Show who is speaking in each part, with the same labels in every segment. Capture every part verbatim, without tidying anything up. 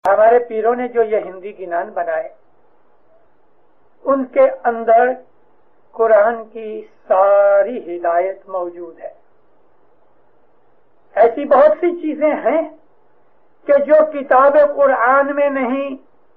Speaker 1: ہمارے پیروں نے جو یہ ہندی گنان بنائے ان کے اندر قرآن کی ساری ہدایت موجود ہے. ایسی بہت سی چیزیں ہیں کہ جو کتاب قرآن میں نہیں،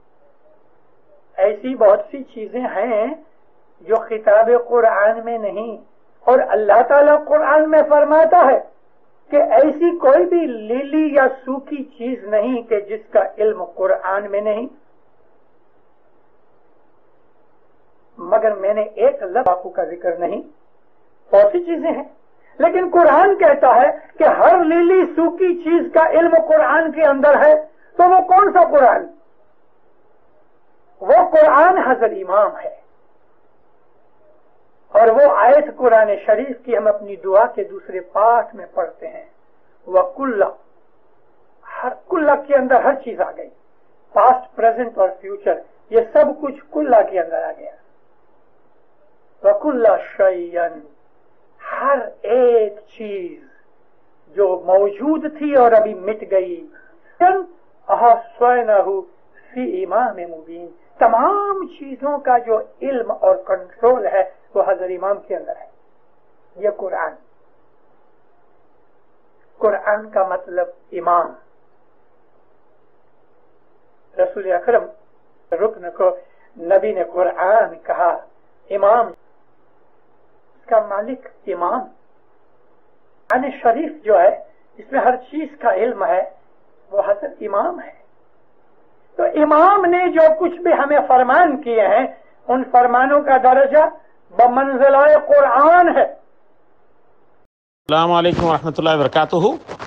Speaker 1: ایسی بہت سی چیزیں ہیں جو کتاب قرآن میں نہیں. اور اللہ تعالیٰ قرآن میں فرماتا ہے کہ ایسی کوئی بھی لیلی یا سوکھی چیز نہیں کہ جس کا علم قرآن میں نہیں. مگر میں نے ایک لفظ باقو کا ذکر نہیں، بہت سی چیزیں ہیں، لیکن قرآن کہتا ہے کہ ہر لیلی سوکھی چیز کا علم قرآن کے اندر ہے. تو وہ کون سا قرآن؟ وہ قرآن حضرت امام ہے. اور وہ آیت قرآن شریف کی ہم اپنی دعا کے دوسرے پارٹ میں پڑھتے ہیں، وَقُلَّ، ہر کلّہ کے اندر ہر چیز آ گئی، پاسٹ، پریزنٹ اور فیوچر، یہ سب کچھ کلّہ کے اندر آ گیا. وَقُلَّ شَيْءٍ، ہر ایک چیز جو موجود تھی اور ابھی مٹ گئی، أَحْصَيْنَاهُ فِي إِمَامٍ مُبِينٍ، تمام چیزوں کا جو علم اور کنٹرول ہے وہ حضرت امام کے اندر ہے. یہ قرآن قرآن کا مطلب امام. رسول اکرم رکن کو نبی نے قرآن کہا امام، اس کا مالک امام. قرآن شریف جو ہے اس میں ہر چیز کا علم ہے، وہ حضرت امام ہے. تو امام نے جو کچھ بھی ہمیں فرمان کیے ہیں ان فرمانوں کا درجہ بمنزلہ قرآن ہے.
Speaker 2: السلام علیکم ورحمۃ اللہ وبرکاتہ.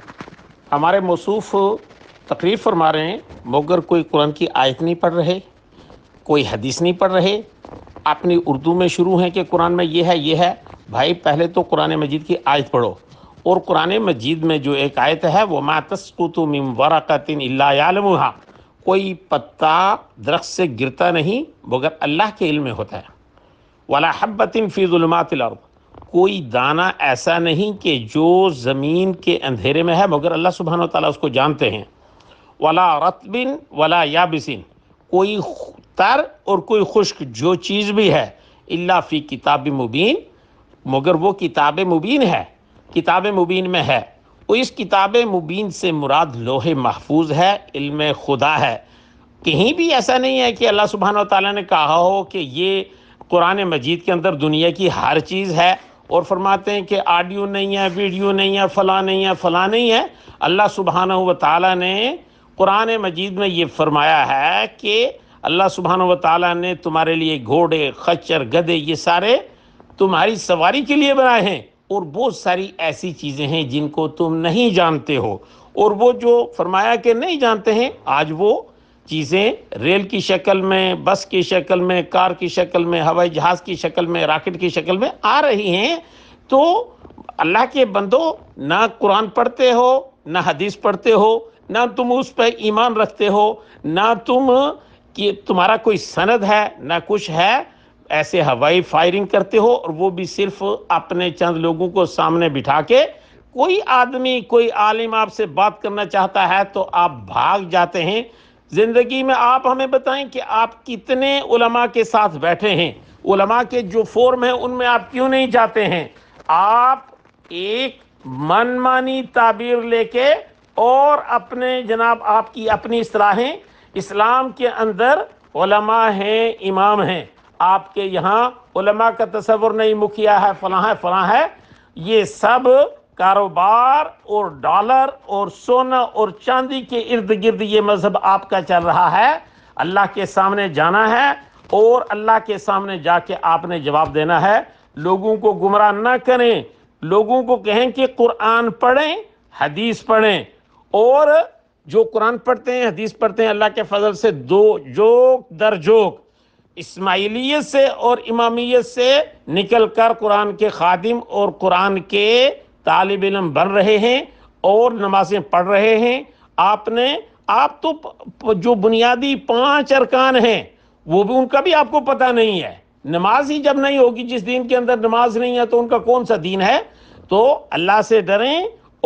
Speaker 2: ہمارے موصوف تقریر فرما رہے ہیں مگر کوئی قرآن کی آیت نہیں پڑھ رہے، کوئی حدیث نہیں پڑھ رہے، اپنی اردو میں شروع ہیں کہ قرآن میں یہ ہے یہ ہے. بھائی پہلے تو قرآن مجید کی آیت پڑھو، اور قرآن مجید میں جو ایک آیت ہے وَمَا تَسْقُطُ مِن وَرَقَةٍ إِلَّا يَعْلَمُهَا، کوئی پتا درخت سے گرتا نہیں مگر اللہ کے علم میں ہوتا ہے. وَلَا حَبَّةٍ فِي ظُلُمَاتِ الْأَرْضِ، کوئی دانہ ایسا نہیں کہ جو زمین کے اندھیرے میں ہے مگر اللہ سبحانہ و تعالیٰ اس کو جانتے ہیں. وَلَا رَطْبٍ وَلَا يَابِسٍ، کوئی تر اور کوئی خشک جو چیز بھی ہے إِلَّا فِي کتاب مبین، مگر وہ کتاب مبین ہے، کتاب مبین میں ہے. اس کتاب مبین سے مراد لوح محفوظ ہے، علم خدا ہے. کہیں بھی ایسا نہیں ہے کہ اللہ سبحانہ و تعالیٰ نے کہا ہو کہ یہ قرآن مجید کے اندر دنیا کی ہر چیز ہے اور فرماتے ہیں کہ آڈیو نہیں ہے، ویڈیو نہیں ہے، فلاں نہیں ہے، فلاں نہیں ہے. اللہ سبحانہ و تعالیٰ نے قرآن مجید میں یہ فرمایا ہے کہ اللہ سبحانہ و تعالیٰ نے تمہارے لیے گھوڑے، خچر، گدھے یہ سارے تمہاری سواری کے لیے بنائے ہیں، اور بہت ساری ایسی چیزیں ہیں جن کو تم نہیں جانتے ہو. اور وہ جو فرمایا کہ نہیں جانتے ہیں، آج وہ چیزیں ریل کی شکل میں، بس کی شکل میں، کار کی شکل میں، ہوائی جہاز کی شکل میں، راکٹ کی شکل میں آ رہی ہیں. تو اللہ کے بندو، نہ قرآن پڑھتے ہو، نہ حدیث پڑھتے ہو، نہ تم اس پہ ایمان رکھتے ہو، نہ تم کہ تمہارا کوئی سند ہے، نہ کچھ ہے، ایسے ہوائی فائرنگ کرتے ہو، اور وہ بھی صرف اپنے چند لوگوں کو سامنے بٹھا کے. کوئی آدمی، کوئی عالم آپ سے بات کرنا چاہتا ہے تو آپ بھاگ جاتے ہیں. زندگی میں آپ ہمیں بتائیں کہ آپ کتنے علماء کے ساتھ بیٹھے ہیں، علماء کے جو فورم ہیں ان میں آپ کیوں نہیں جاتے ہیں؟ آپ ایک من مانی تعبیر لے کے اور اپنے جناب آپ کی اپنی اصطلاحیں، اسلام کے اندر علماء ہیں، امام ہیں. آپ کے یہاں علماء کا تصور نہیں، مکھیا ہے، فلاں ہے، فلاں ہے. یہ سب کاروبار اور ڈالر اور سونا اور چاندی کے ارد گرد یہ مذہب آپ کا چل رہا ہے. اللہ کے سامنے جانا ہے اور اللہ کے سامنے جا کے آپ نے جواب دینا ہے. لوگوں کو گمراہ نہ کریں، لوگوں کو کہیں کہ قرآن پڑھیں، حدیث پڑھیں. اور جو قرآن پڑھتے ہیں، حدیث پڑھتے ہیں، اللہ کے فضل سے دو جوک در جوک اسماعیلیت سے اور امامیت سے نکل کر قرآن کے خادم اور قرآن کے طالب علم بن رہے ہیں اور نمازیں پڑھ رہے ہیں. آپ نے آپ تو جو بنیادی پانچ ارکان ہیں وہ بھی ان کا بھی آپ کو پتہ نہیں ہے. نماز ہی جب نہیں ہوگی، جس دین کے اندر نماز نہیں ہے تو ان کا کون سا دین ہے؟ تو اللہ سے ڈریں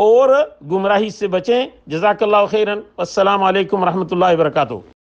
Speaker 2: اور گمراہی سے بچیں۔ جزاک اللہ خیرن، السلام علیکم ورحمۃ اللہ وبرکاتہ۔